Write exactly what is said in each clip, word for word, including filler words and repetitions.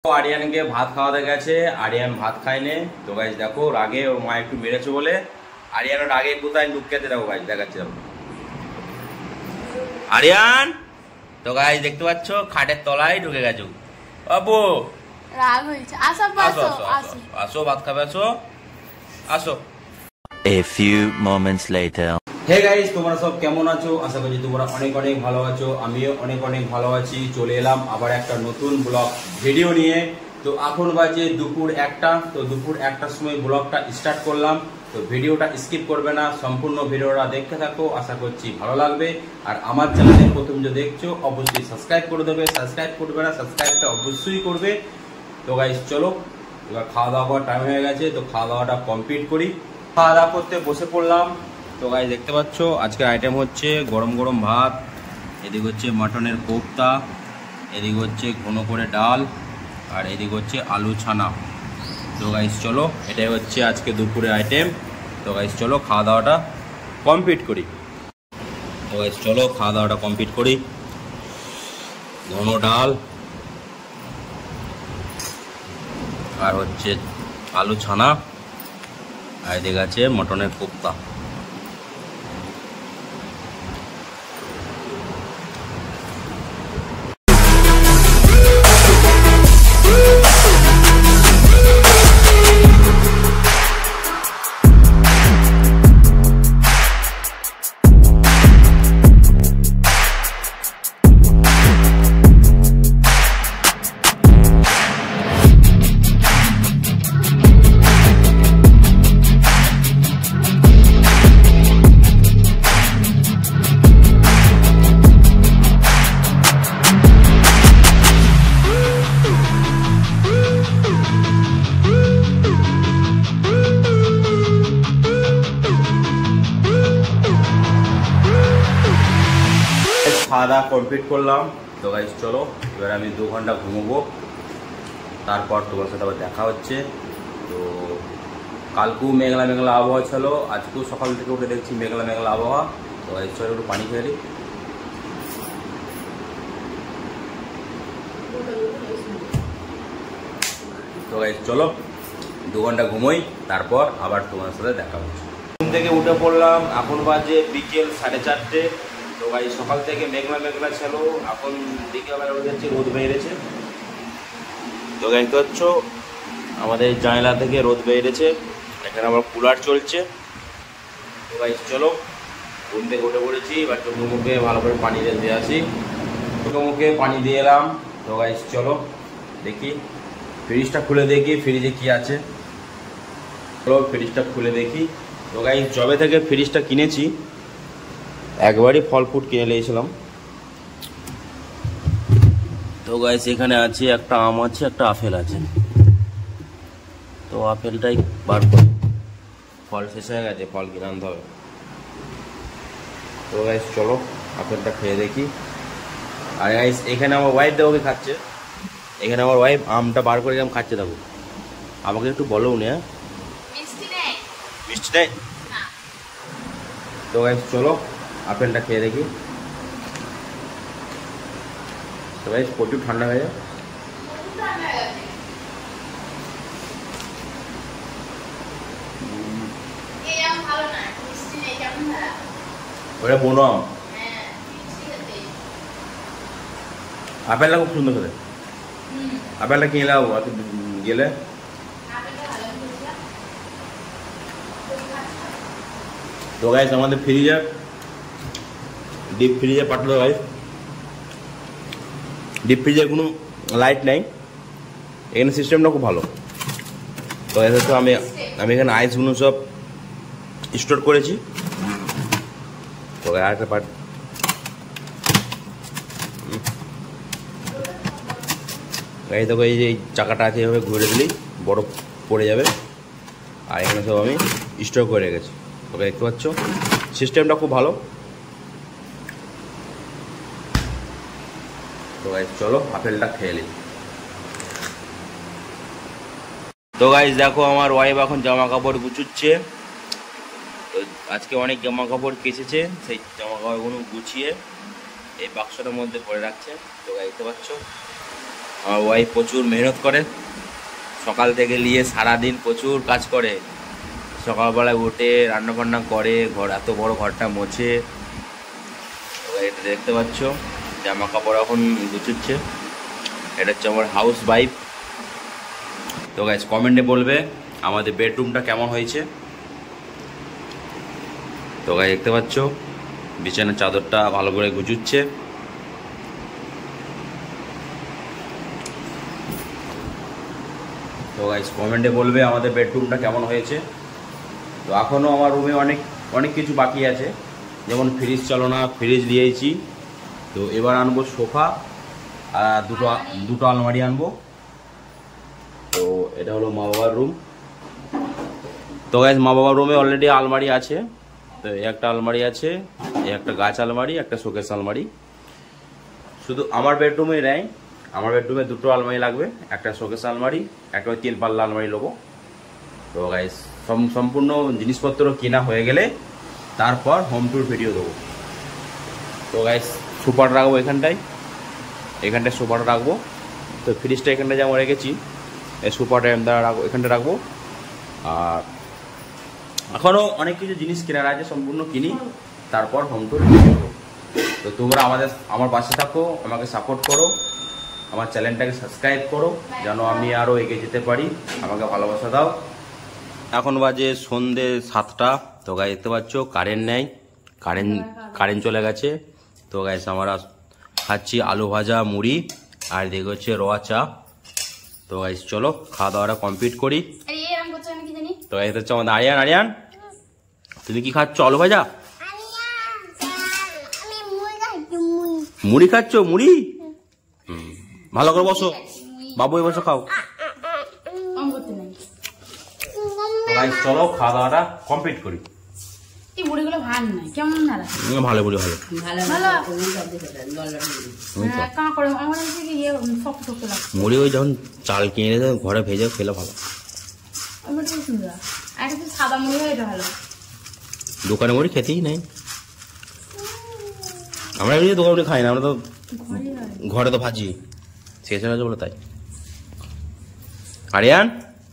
আরিয়ানকে ভাত খাওয়াতে গেছে, আরিয়ান ভাত খায়নি। তো গাইস দেখো রাগে ওর মা একটু মেরেছে বলে আরিয়ান রাগে কোথায় লুকিয়েতে দেখো গাইস দেখাচ্ছে। আরিয়ান তো গাইস দেখতে পাচ্ছ খাটের তলায় ঢুকে গেছো। বাবু রাগ হয়েছে, আসো আসো আসো আসো ভাত খাবে, আসো আসো। A few moments later. Hey guys, তোমরা সব কেমন আছো? আশা করছি তোমরা অনেক অনেক ভালো আছো। আমিও অনেক অনেক ভালো আছি। চলে এলাম আবার একটা নতুন ব্লগ ভিডিও নিয়ে। তো এখন বাজে দুপুর একটা। তো দুপুর একটার সময় ব্লগটা স্টার্ট করলাম। তো ভিডিওটা স্কিপ করবে না, সম্পূর্ণ ভিডিওটা দেখতে থাকো, আশা করছি ভালো লাগবে। আর আমার চ্যানেলে প্রথম যে দেখছো অবশ্যই সাবস্ক্রাইব করে দেবে, সাবস্ক্রাইব করবে না সাবস্ক্রাইবটা অবশ্যই করবে। তো গাইস চলো এবার খাওয়া দাওয়া করার টাইম হয়ে গেছে, তো খাওয়া দাওয়াটা কমপ্লিট করি। খাওয়া দাওয়া করতে বসে পড়লাম। তো গাইস দেখতে পাচ্ছ আজকের আইটেম হচ্ছে গরম গরম ভাত, এদিকে হচ্ছে মাটনের কোফতা, এদিকে হচ্ছে ঘন করে ডাল, আর এদিকে হচ্ছে আলু ছানা। তো গাইস চলো এটাই হচ্ছে আজকে দুপুরের আইটেম। তো গাইস চলো খাওয়া দাওয়াটা কমপ্লিট করি। তো গাইস চলো খাওয়া দাওয়াটা কমপ্লিট করি। ঘন ডাল আর হচ্ছে আলু ছানা, আর এদিকে আছে মটনের কোফতা। খাওয়া দাওয়া কমপ্লিট করলাম। তো গাইস চলো এবার আমি দু ঘন্টা ঘুমোবো, তারপর তোমার সাথে আবার দেখা হচ্ছে। তো কালকেও মেঘলা মেঘলা আবহাওয়া ছিল, আজকেও সকাল থেকে উঠে দেখছি মেঘলা মেঘলা আবহাওয়া। তো গাইস চলো একটু পানি খেয়ে নিই। তো গাইস চলো দু ঘন্টা ঘুমোই, তারপর আবার তোমার সাথে দেখা হচ্ছে। ঘুম থেকে উঠে পড়লাম, এখন বাজে বিকেল সাড়ে চারটে। তো ভাই সকাল থেকে মেঘলা মেঘলা ছিল, এখন বিকেলবেলা উঠে যাচ্ছে রোদ বেরিয়েছে। তো দেখতে পাচ্ছ আমাদের জানলা থেকে রোদ বেরিয়েছে, এখানে আবার কুলার চলছে। তো ভাই চলো ঘুম থেকে উঠে পড়েছি, এবার চোখে মুখে ভালো করে পানি দিয়ে আসি। চোখে মুখে পানি দিয়ে এলাম। তো ভাই চলো দেখি ফ্রিজটা খুলে দেখি ফ্রিজে কি আছে। চলো ফ্রিজটা খুলে দেখি। তো গাই জবে থেকে ফ্রিজটা কিনেছি একবারই ফল ফ্রুট কিনে নিয়েছিলাম। তো গাইস এখানে আছে একটা আম আছে, একটা আপেল আছে। তো আপেলটাই বার করি, ফল শেষ হয়ে গেছে, ফল কিনে আনতে হবে। তো গাইস চলো আপেলটা খেয়ে দেখি। আর গাইস এখানে আমার ওয়াইফ দেখো খাচ্ছে, এখানে আমার ওয়াইফ আমটা বার করে কেমন খাচ্ছে দেখো। আমাকে একটু বলো উনি। হ্যাঁ মিষ্টি নেই, মিষ্টি নেই। তো গাইস চলো আপেলটা খেয়ে দেখি। তো গাইস প্রচুর ঠান্ডা হয়ে যায়। ওটা বোনো আম, আপেলটা খুব সুন্দর খেতে। আপেলটা কিনে নাও গেলে। তো গাইস আমাদের ফ্রিজে ডিপ ফ্রিজে পাঠালো গাইস, ডিপ ফ্রিজে কোনো লাইট নাই, এখানে সিস্টেমটা খুব ভালো। তো এতে তো আমি আমি এখানে আইসগুলো সব স্টোর করেছি। তো আরেকটা পার্ট গাড়ি দেখো, এই যে এই চাকাটা আছে এভাবে ঘুরে দিলেই বরফ পড়ে যাবে। আর এখানে সব আমি স্টোর করে রেখেছি। তোকে দেখতে পাচ্ছ সিস্টেমটা খুব ভালো। তো গাইস চলো আপেলটা খেয়ে নিই। তো গাইস দেখো আমার ওয়াইফ এখন জামা কাপড় গুছুচ্ছে। তো আজকে অনেক জামা কাপড় কেচেছে, সেই জামা কাপড়গুলো গুছিয়ে এই বাক্সটার মধ্যে পরে রাখছে। তো দেখতে পাচ্ছ আমার ওয়াইফ প্রচুর মেহনত করে, সকাল থেকে নিয়ে সারাদিন প্রচুর কাজ করে। সকালবেলায় উঠে রান্না বান্না করে, ঘর এত বড় ঘরটা মোছে। এটা দেখতে পাচ্ছ জামা কাপড় এখন গুছুচ্ছে। এটা হচ্ছে আমার হাউস ওয়াইফ। তো গাইস কমেন্টে বলবে আমাদের বেডরুমটা কেমন হয়েছে। তো গাইস দেখতে পাচ্ছ বিছানার চাদরটা ভালো করে গুছুচ্ছে। তো গাইস কমেন্টে বলবে আমাদের বেডরুমটা কেমন হয়েছে। তো এখনও আমার রুমে অনেক অনেক কিছু বাকি আছে, যেমন ফ্রিজ চালনা, ফ্রিজ দিয়েছি। তো এবার আনবো সোফা আর দুটো দুটো আলমারি আনবো। তো এটা হলো মা বাবার রুম। তো গাইস মা বাবার রুমে অলরেডি আলমারি আছে। তো এই একটা আলমারি আছে, এই একটা গাছ আলমারি, একটা শোকেস আলমারি। শুধু আমার বেডরুমে নেই, আমার বেডরুমে দুটো আলমারি লাগবে, একটা শোকেস আলমারি, একটা ওই তিন পাল্লা আলমারি নেবো। তো গাইস সম্পূর্ণ জিনিসপত্র কেনা হয়ে গেলে তারপর হোম ট্যুর ভিডিও দেবো। তো গাইস সুপারটা রাখবো এখানটায়, এখানটায় সুপারটা রাখবো। তো ফ্রিজটা এখানটায় যেমন রেখেছি, এই সুপারটা রাখবো, এখানটা রাখবো। আর এখনও অনেক কিছু জিনিস কেনার আছে, সম্পূর্ণ কিনি তারপর হোম ট্যুর ভিডিও দেবো। তো তোমরা আমাদের আমার পাশে থাকো, আমাকে সাপোর্ট করো, আমার চ্যানেলটাকে সাবস্ক্রাইব করো যেন আমি আরও এগিয়ে যেতে পারি। আমাকে ভালোবাসা দাও। এখন বাজে সন্ধে সাতটা। তো গাইস দেখতে পাচ্ছ কারেন্ট নেই, কারেন্ট কারেন্ট চলে গেছে। তো গাইস আমরা খাচ্ছি আলু ভাজা, মুড়ি, আর দেখে হচ্ছে রোয়া চা। তো গাইস চলো খাওয়া দাওয়াটা কমপ্লিট করি। তো গাইস হচ্ছে আমাদের আরিয়ান। আরিয়ান তুমি কি খাচ্ছ? আলু ভাজা, মুড়ি খাচ্ছ? মুড়ি ভালো করে বসো বাবু, এই বসো খাও। চলো খাওয়া দাওয়াটা কমপ্লিট করি। ভালো বুড়ি ভালো মুড়ি ওই যখন চাল কিনে ঘরে ভেজে খেলে ভালো। দোকানে মুড়ি খেতেই নাই, আমরা এমনি দোকানে মুড়ি খাই না, আমরা তো ঘরে তো ভাজি শেষ হয়ে গেছে বলে তাই। আরিয়ান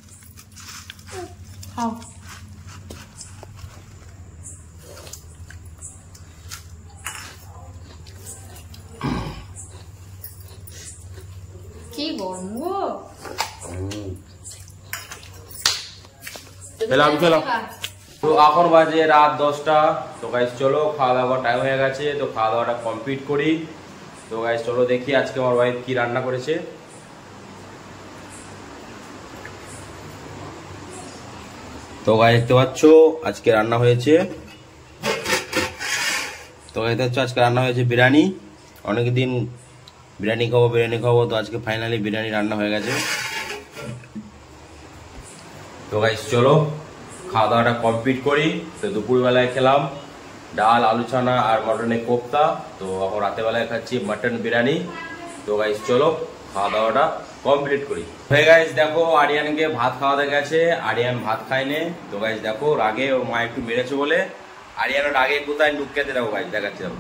কি গরম গো। খেলাম খেলাম। তো এখন বাজে রাত দশটা। তো গাইস চলো খাওয়া দাওয়ার টাইম হয়ে গেছে, তো খাওয়া দাওয়াটা কমপ্লিট করি। তো গাইস চলো দেখি আজকে আমার ওয়াইফ কি রান্না করেছে। তো গাইস দেখতে পাচ্ছ আজকে রান্না হয়েছে, তো গাইস দেখতে পাচ্ছ আজকে রান্না হয়েছে বিরিয়ানি। অনেকদিন বিরিয়ানি খাবো বিরিয়ানি খাবো, তো আজকে ফাইনালি বিরিয়ানি রান্না হয়ে গেছে। তো গাইস চলো খাওয়া দাওয়াটা কমপ্লিট করি। তো দুপুরবেলায় খেলাম ডাল, আলু চানা আর মটনের কোপ্তা। তো এখন রাতেরবেলায় খাচ্ছি মটন বিরিয়ানি। তো গাইস চলো খাওয়া দাওয়াটা কমপ্লিট করি। হয়ে গাইস দেখো আরিয়ানকে ভাত খাওয়াতে গেছে, আরিয়ান ভাত খায়নি। তো গাইস দেখো রাগে ওর মা একটু মেরেছে বলে আরিয়ানের রাগে কোথায় ঢুকাতে দেখো গাইস দেখাচ্ছি দেখো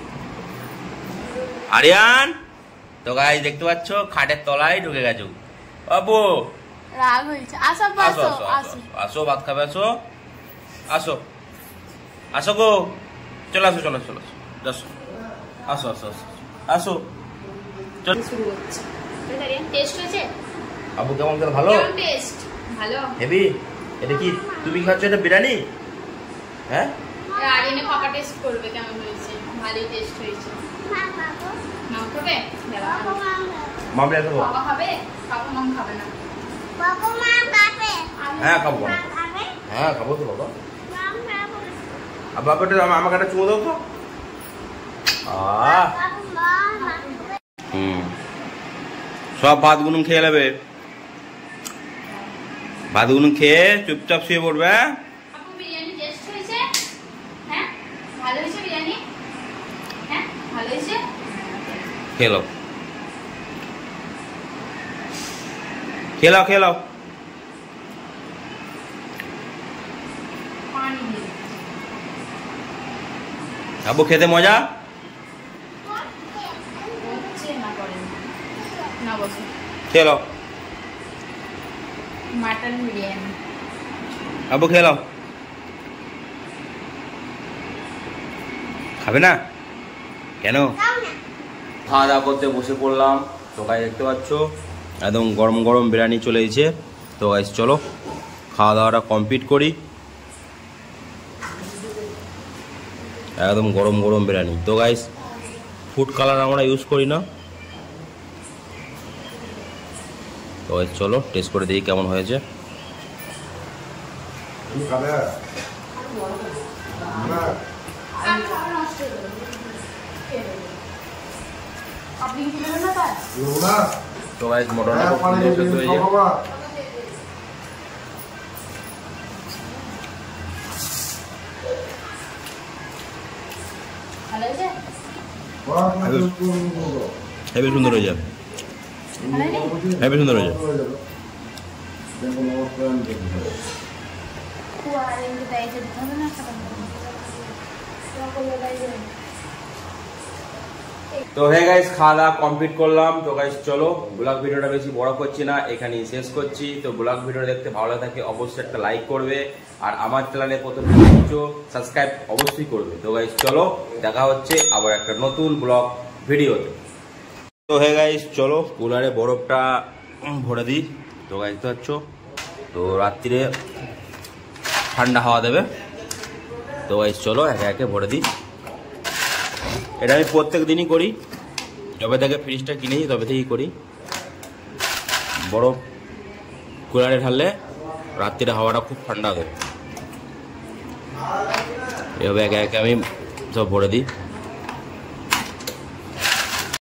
আরিয়ান। তো গাইস দেখতে পাচ্ছ খাটের তলায় ঢুকে গেছো বাবু, রাগ হয়েছে। আসো আসো আসো আসো ভাত খাবে, আসো আসো আসো গো, চলো আসো চলো চলো আসো আসো আসো আসো আসো চলো। শুরু হচ্ছে। টেস্ট হয়েছে আবু কেমন খেলো? ভালো টেস্ট, ভালো হেভি। এটা কি তুমি খাচ্ছ? এটা বিরিয়ানি? হ্যাঁ আরিয়ানে পাপা টেস্ট করবে কেমন হয়েছে। ভালোই টেস্ট হয়েছে। মা খাবে? মামলা খাবো? বাবা খাবে? বাবা মাম খাবে না? হ্যাঁ খাবো, হ্যাঁ খাবো তো বাবা। আর বাবাটা আমাকে একটা চুমো দাও তো। আহ হুম সব ভাতগুলো খেয়ে নেবে, ভাতগুলো খেয়ে চুপচাপ শুয়ে পড়বে। আপু বিরিয়ানি টেস্ট হয়েছে? হ্যাঁ ভালো হয়েছে বিরিয়ানি? হ্যাঁ ভালো হয়েছে। খেলো খেলাও খেলাও। পানি দিয়ে আবু খেতে মজা হচ্ছে না করে না বসে। খেয়ে নাও মাটন বিরিয়ানি। আব্বু খেয়ে নাও। খাবে না কেন? খাওয়া দাওয়া করতে বসে পড়লাম। তো গাইস দেখতে পাচ্ছ একদম গরম গরম বিরিয়ানি চলে এসেছে। তো গাইস চলো খাওয়া দাওয়াটা কমপ্লিট করি। একদম গরম গরম বিরিয়ানি। তো গাইস ফুড কালার আমরা ইউজ করি না। তো গাইস চলো টেস্ট করে দেখি কেমন হয়েছে। তো গাইস মটনটা খুব সুন্দর সেদ্ধ হয়েছে। হেবি সুন্দর হয়েছে, হেবি সুন্দর হয়েছে। তো হে গাইস খাওয়া দাওয়া কমপ্লিট করলাম। তো গাইস চলো ব্লগ ভিডিওটা বেশি বড় করছি না, এখানেই শেষ করছি। তো ব্লগ ভিডিও দেখতে ভালো থাকে অবশ্যই একটা লাইক করবে, আর আমার চ্যানেলে প্রথম সাবস্ক্রাইব অবশ্যই করবে। তো গাইস চলো দেখা হচ্ছে আবার একটা নতুন ব্লগ ভিডিওতে। তো হে গাইস চলো কুলারে বরফটা ভরে দিই। তো গাইস তো হচ্ছ তো রাত্রিরে ঠান্ডা হাওয়া দেবে। তো গাইস চলো একে একে ভরে দিই। এটা আমি প্রত্যেক দিনই করি, যবে থেকে ফ্রিজটা কিনেছি তবে থেকেই করি। বরফ কুলারে ঢাললে রাত্রিরে হাওয়াটা খুব ঠান্ডা হবে। এভাবে একে একে আমি সব ভরে দিই।